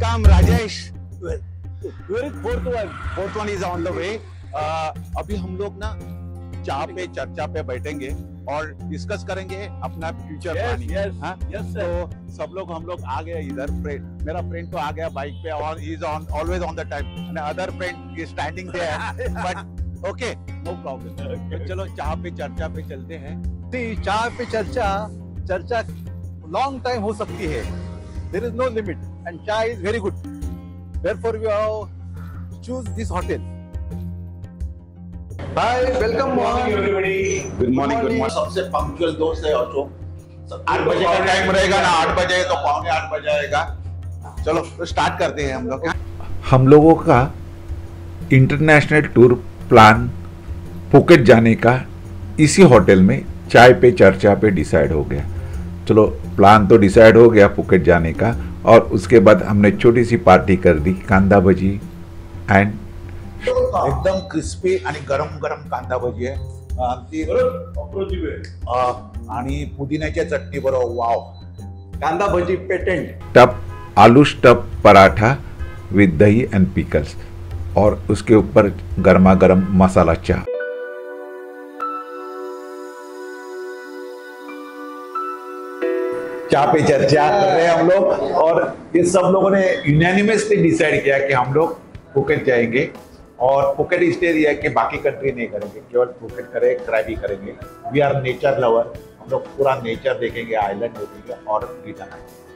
Welcome, Rajesh. Where is fourth one? Fourth one is on the way. अभी हम लोग ना चाय पे चर्चा पे बैठेंगे और डिस्कस करेंगे अपना फ्यूचर प्लानिंग। तो सब लोग हम लोग आ गए इधर। मेरा फ्रेंड तो आ गया बाइक पे और is on always on the time. Other friend is standing there but okay no problem. तो चलो चाय पे चर्चा पे चलते हैं। चाय पे चर्चा लॉन्ग टाइम हो सकती है। There is no limit and chai is very good. Therefore we have choose this hotel. Hi, welcome morning everybody. Good morning, good morning. सबसे पंक्चुअल दोस्त है अशोक। 8 बजे का टाइम रहेगा ना, 8 बजे तो 7:45 बज जाएगा। चलो तो स्टार्ट करते हैं हम लोग। हम लोगों का इंटरनेशनल टूर प्लान फुकेट जाने का इसी होटल में चाय पे चर्चा पे डिसाइड हो गया। चलो प्लान तो डिसाइड हो गया फुकेट जाने का, और उसके बाद हमने छोटी सी पार्टी कर दी, कांदा भजी एंड एकदम क्रिस्पी आणि गरम गरम कांदा भजी आहे आणि पुदिन्याच्या चटणी बरोबर। वाव, कांदा भजी पेटेंट। टप aloo stuff paratha with dahi and pickles, और उसके ऊपर गर्मा गर्म मसाला चाय। चाय पे चर्चा कर रहे हैं हम लोग, और ये सब लोगों ने यूनानिमसली डिसाइड किया कि हम लोग फुकेट जाएंगे। और फुकेट इसलिए है कि बाकी कंट्री नहीं करेंगे, केवल फुकेट करें, क्रैबी करेंगे। वी आर नेचर लवर, हम लोग पूरा नेचर देखेंगे, आइलैंड देखेंगे और रिटर्न आएंगे।